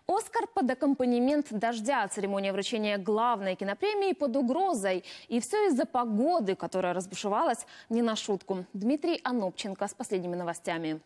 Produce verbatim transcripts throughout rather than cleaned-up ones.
Оскар под аккомпанемент дождя. Церемония вручения главной кинопремии под угрозой. И все из-за погоды, которая разбушевалась не на шутку. Дмитрий Анопченко с последними новостями.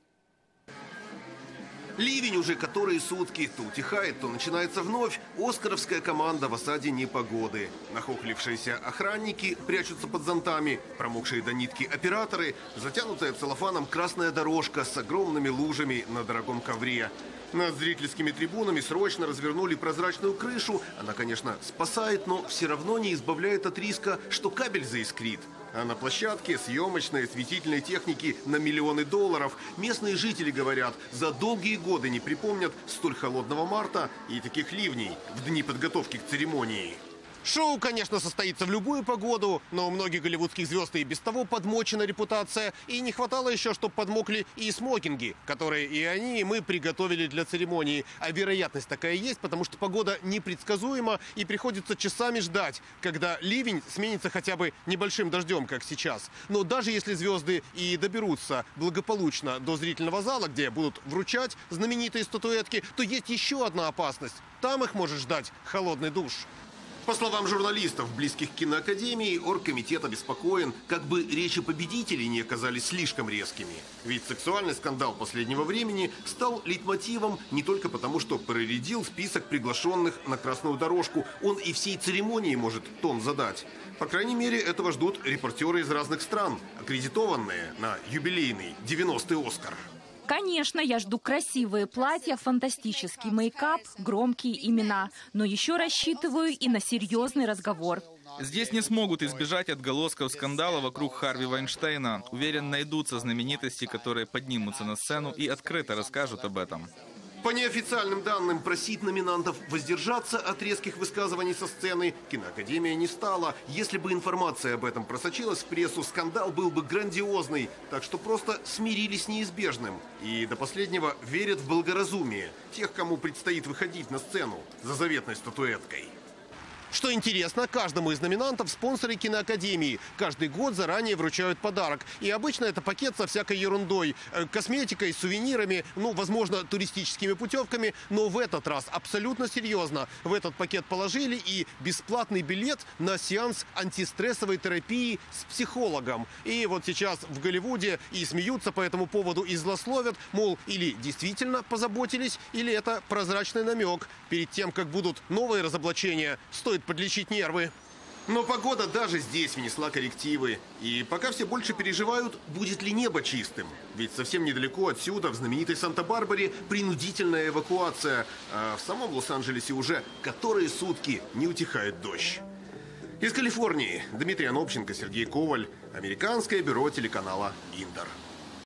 Ливень уже которые сутки то утихает, то начинается вновь. Оскаровская команда в осаде непогоды. Нахохлившиеся охранники прячутся под зонтами, промокшие до нитки операторы, затянутая целлофаном красная дорожка с огромными лужами на дорогом ковре. Над зрительскими трибунами срочно развернули прозрачную крышу. Она, конечно, спасает, но все равно не избавляет от риска, что кабель заискрит. А на площадке съемочной осветительной техники на миллионы долларов. Местные жители говорят, за долгие годы не припомнят столь холодного марта и таких ливней в дни подготовки к церемонии. Шоу, конечно, состоится в любую погоду, но у многих голливудских звезд и без того подмочена репутация. И не хватало еще, чтобы подмокли и смокинги, которые и они, и мы приготовили для церемонии. А вероятность такая есть, потому что погода непредсказуема и приходится часами ждать, когда ливень сменится хотя бы небольшим дождем, как сейчас. Но даже если звезды и доберутся благополучно до зрительного зала, где будут вручать знаменитые статуэтки, то есть еще одна опасность. Там их может ждать холодный душ. По словам журналистов, близких к киноакадемии, оргкомитет обеспокоен, как бы речи победителей не оказались слишком резкими. Ведь сексуальный скандал последнего времени стал лейтмотивом не только потому, что проредил список приглашенных на красную дорожку, он и всей церемонии может тон задать. По крайней мере, этого ждут репортеры из разных стран, аккредитованные на юбилейный девяностый «Оскар». Конечно, я жду красивые платья, фантастический мейкап, громкие имена. Но еще рассчитываю и на серьезный разговор. Здесь не смогут избежать отголосков скандала вокруг Харви Вайнштейна. Уверен, найдутся знаменитости, которые поднимутся на сцену и открыто расскажут об этом. По неофициальным данным, просить номинантов воздержаться от резких высказываний со сцены киноакадемия не стала. Если бы информация об этом просочилась в прессу, скандал был бы грандиозный. Так что просто смирились с неизбежным. И до последнего верят в благоразумие тех, кому предстоит выходить на сцену за заветной статуэткой. Что интересно, каждому из номинантов спонсоры киноакадемии каждый год заранее вручают подарок. И обычно это пакет со всякой ерундой. Косметикой, сувенирами, ну, возможно, туристическими путевками. Но в этот раз абсолютно серьезно. В этот пакет положили и бесплатный билет на сеанс антистрессовой терапии с психологом. И вот сейчас в Голливуде и смеются по этому поводу, и злословят, мол, или действительно позаботились, или это прозрачный намек. Перед тем, как будут новые разоблачения, стоит подлечить нервы. Но погода даже здесь внесла коррективы. И пока все больше переживают, будет ли небо чистым. Ведь совсем недалеко отсюда, в знаменитой Санта-Барбаре, принудительная эвакуация. А в самом Лос-Анджелесе уже которые сутки не утихает дождь. Из Калифорнии Дмитрий Анопченко, Сергей Коваль. Американское бюро телеканала «Интер».